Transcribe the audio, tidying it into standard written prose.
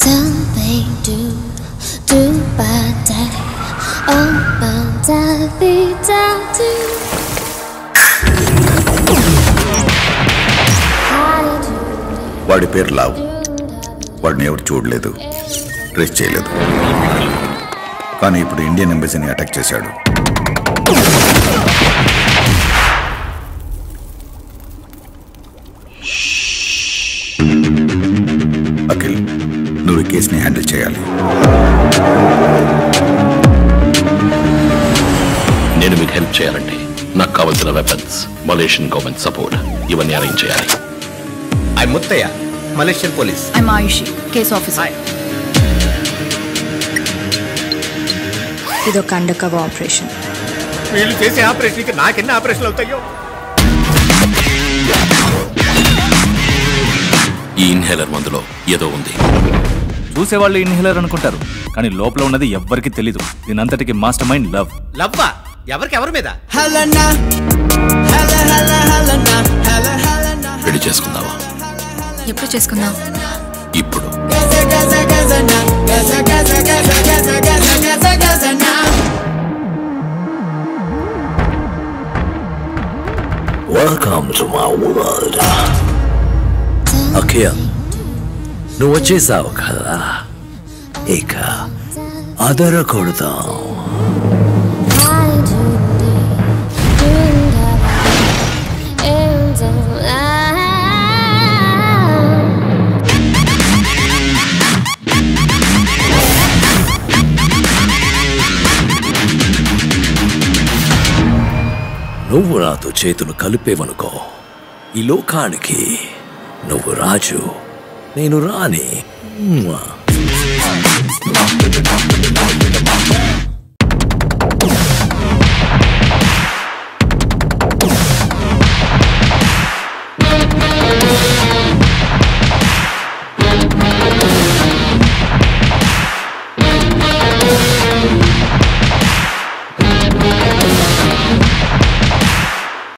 వాడి పేరు లావ్. వాడిని ఎవరు చూడలేదు, ట్రేస్ చేయలేదు. కానీ ఇప్పుడు ఇండియన్ ఎంబసీని అటాక్ చేశాడు. అఖిల్, నువ్వు ఈ కేసుని హ్యాండిల్ చేయాలి. నేను మీకు హెల్ప్ చేయాలంటే నాకు కావాల్సిన వెపన్స్, మలేషియన్ గవర్నమెంట్ సపోర్ట్ ఇవన్నీ అరేంజ్ చేయాలి. I Muthaiah, Malaysian police. I Ayushi, case officer. ఇదొక అండర్ కవర్ ఆపరేషన్. వీళ్ళు చేసే ఆపరేషన్కి నాకెన్ని ఆపరేషన్లు అవుతాయో. ఈ ఇన్హేలర్ మందులో ఏదో ఉంది. చూసేవాళ్ళు ఇన్హేలర్ అనుకుంటారు, కానీ లోపల ఉన్నది ఎవ్వరికి తెలీదు. దీనంతటికి మాస్టర్ మైండ్ లవ్. లవ్వా? ఎవరికి ఎవరి మీద? పెళ్లి చేసుకుందావా? ఎప్పుడు చేసుకుందాం? ఇప్పుడు. Welcome to my world. Akhil, నువ్వు వచ్చేసావు కదా, ఇక అదరకొడతాం. నువ్వు నాతో చేతులు కలిపేవనుకో, ఈ లోకానికి నువ్వు రాజు, నేను రాణి.